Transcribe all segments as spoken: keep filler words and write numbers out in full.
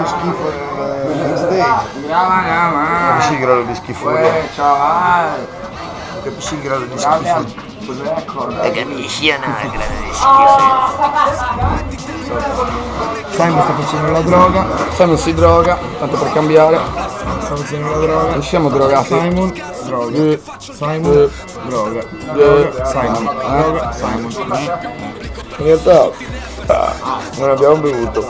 di schifo nel stage. Capisci il grado di schifo? Capisci il grado di schifo? E capisci il grado di schifo? Simon sta facendo la droga. Simon si droga, tanto per cambiare. Sta facendo la droga. Usciamo drogati. Simon, droga. Simon, droga. Droga, Simon, droga, Simon. In realtà non abbiamo bevuto.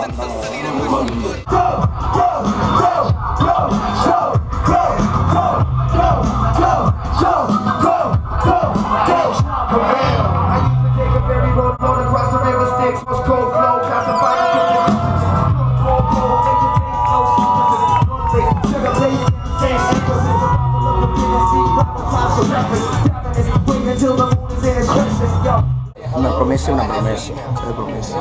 Una promessa è una promessa. È promessa.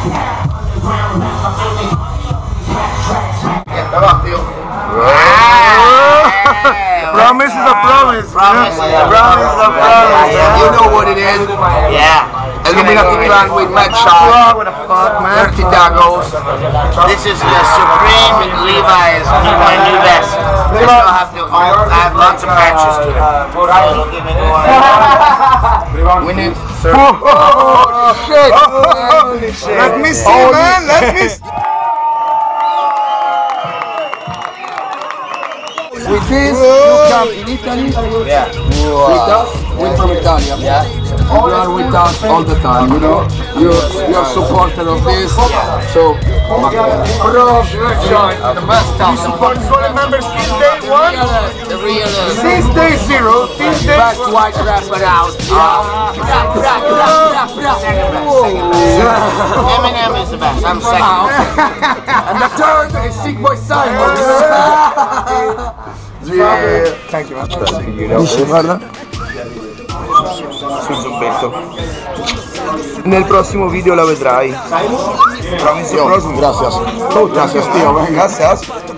Promise is a promise. Promise is a promise is a promise. You know what it is? Yeah. Illuminati Clan with Mad Shot. What the fuck, man? Dirty Tacos. This is the Supreme Levi's, my new vest. I still have to. I have lots of patches to it. We need. Oh, oh, oh, shit! Holy shit! Let me see, Holy man. Let me. See. With this, you come in Italy. Yeah. With us, we're from Italy. Yeah. You are with us all the time, you know. You you are supporter of this. So. Bro, good shot. The best stuff. Support Solar members since day one. The real. Since day zero. Since day. Best white rapper out. Eminem is the best. I'm second. And the third is Sick Boy Simon. Yeah. Thank you, man. Dici, guarda. Sul zombetto. Nel prossimo video la vedrai. Promise Yo, prossimo. gracias. Oh, gracias, tío. Gracias.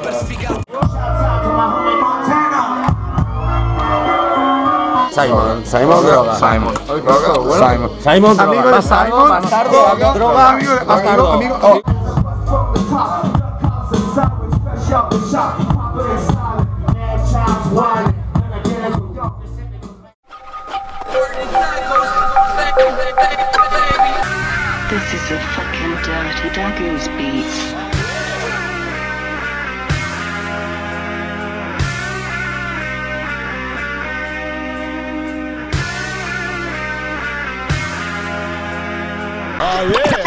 Simon, Simon droga. Simon. Simon. Simon droga. Amigo de Simon. Bastardo. Droga. Amigo de Bastardo. Amigo. Oh. This is a fucking Dirty Dagoos beat. Oh yeah.